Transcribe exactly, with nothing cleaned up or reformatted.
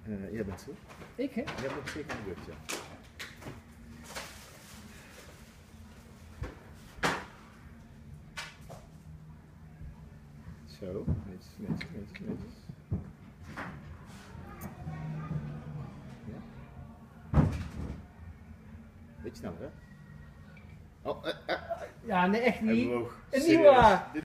Uh, jij bent zo. Ik hè? Jij bent zeker aan de beurt, ja. Zo, netjes, netjes, netjes, netjes. Ja. Beetje sneller, hè? Oh, uh, uh, ja, nee, echt niet. Hij bewoog. Niet Serieus. waar. Dit